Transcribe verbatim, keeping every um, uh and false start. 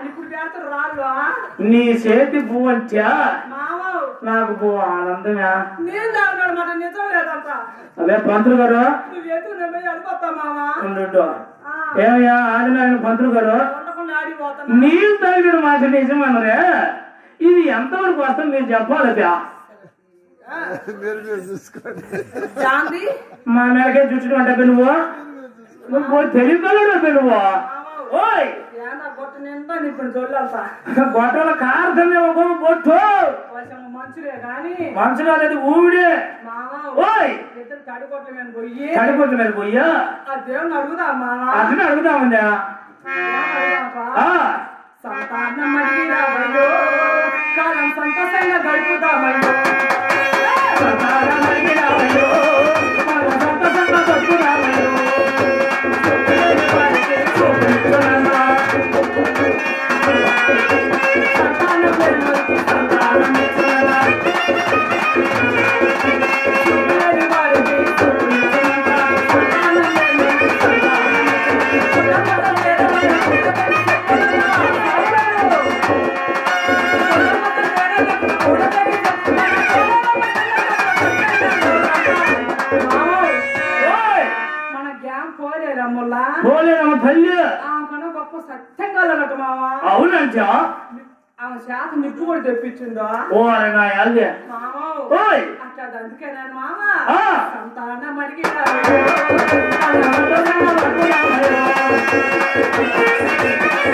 నీ చేతి పువ్వు అంటా నాకు పువ్వు ఆనందమే. అదే పంతులు గారు ఏమయ్యా ఆదినారాయణ పంతులు గారు నీళ్ళు తాగిన మాట నిజమన్నరే. ఇది ఎంతవరకు వస్తుంది మీరు చెప్పాలి. మా మేరకే చూసిన అంటే నువ్వు నువ్వు తెలియగలడు నువ్వు గొట్టల కారుతమే ఒక బొట్టు మంచులు అనేది ఊవిడే కడికొట్ల మీద పోయ్యా దేవుని అడుగుదామా అతను అడుగుదామండి. సంతానమయ్యో కాలం సంతోషంగా గడుపుదామయ్యో సంతానమయ్యో కాలం సంతోషంగా గడుపుదామయ్యో పోలేదమ్మ తల్లి గొప్ప సత్యంగా అన్నట్టు మావా. అవునంటా ఆమె శాత నిప్పు కూడా తెప్పించిందో ఓ నా అల్దే అట్లా అందుకేనా మామ ఆ సంతానం అడిగి ఆ